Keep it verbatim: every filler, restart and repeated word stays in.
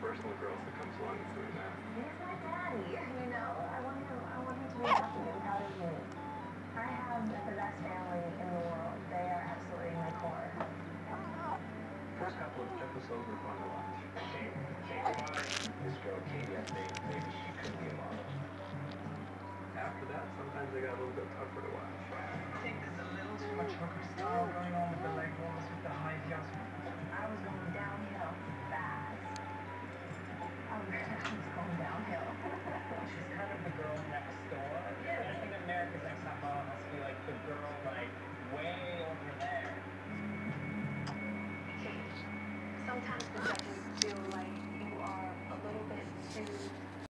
personal growth that comes along with doing that. He's my daddy, you know. I want him, I want him to be happy and proud of me. I have the best family in the world. They are absolutely my core. First couple of episodes were fun to watch. Kate, Kate Waters, this girl Katie, I think maybe she could be a model. After that, sometimes they got a little bit tougher to watch. I think there's a little too much hooker style going on with the leg walls, with the high heels. I was going downhill fast. I was, I was going downhill. She's kind of the girl next door. Yeah, I think America's Next Top Model must be like the girl like way over there. Sometimes the judges feel like you are a little bit too